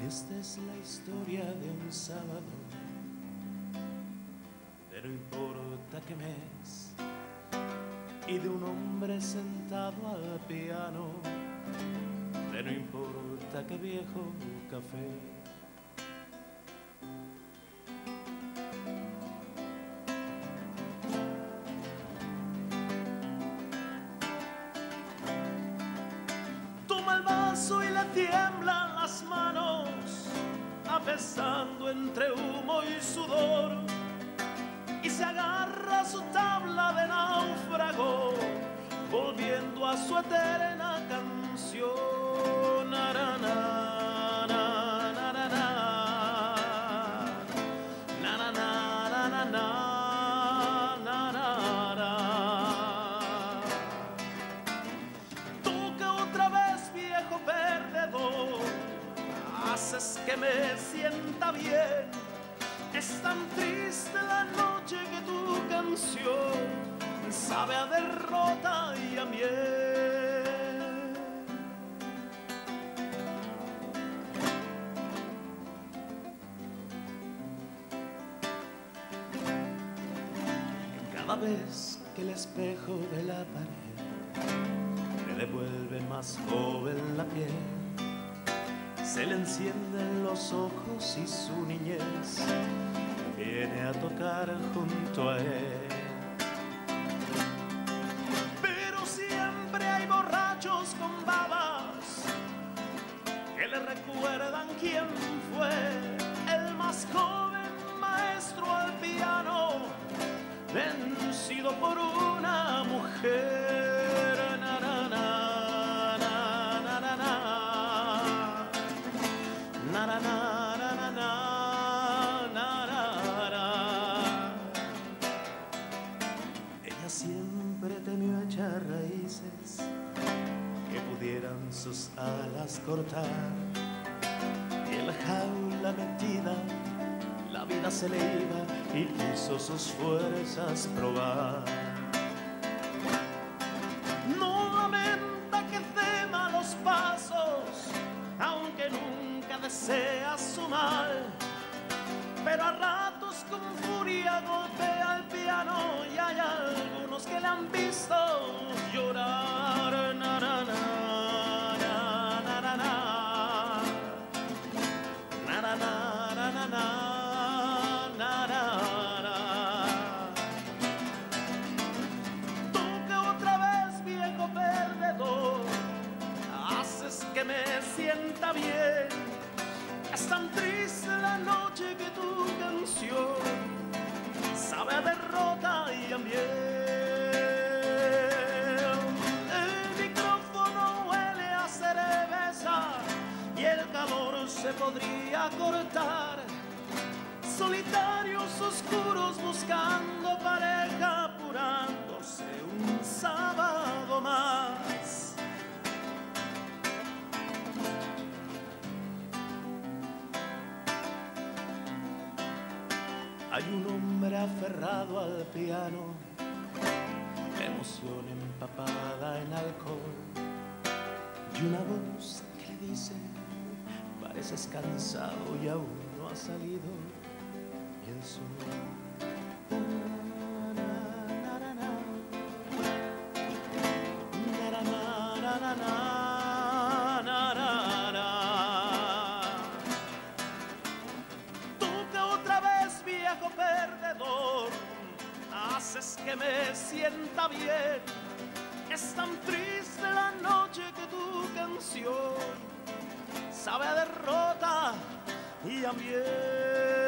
Esta es la historia de un sábado, de no importa qué mes, y de un hombre sentado al piano, de no importa qué viejo café. Toma el vaso y le tiemblan las manos, apestando entre humo y sudor, y se agarra a su tabla de náufrago, volviendo a su eterna canción. Na-na-na, na-na-na, na-na-na, na-na-na. Toca otra vez, viejo perdedor, haces que me sienta bien. Es tan triste la noche que tu canción sabe a derrota y a miel. Cada vez que el espejo de la pared me devuelve más joven la piel, se le encienden los ojos y su niñez viene a tocar junto a él. Pero siempre hay borrachos con babas que le recuerdan quién fue el más joven maestro al piano, vencido por una mujer. Na-na-na, na-na-na, na-na-na, na-na-na. Ella siempre temió echar raíces que pudieran sus alas cortar, y en la jaula metida la vida se le iba y quiso sus fuerzas probar. No lamenta que tema los pasos, aunque nunca desea su mal, pero a ratos con furia golpea el piano, y hay algunos que le han visto llorar. Na-na-na, na-na-na, na-na-na, na-na-na. Toca otra vez, viejo perdedor, haces que me sienta bien. Es tan triste la noche que tu canción sabe a derrota y a miel. El micrófono huele a cerveza y el calor se podría cortar. Solitarios oscuros buscando pareja, apurándose un sábado más. Hay un hombre aferrado al piano, emoción empapada en alcohol, y una voz que le dice: pareces cansado y aún no ha salido el sol. Toca otra vez, viejo perdedor, haces que me sienta bien. Es tan triste la noche que tu canción sabe a derrota y a miel.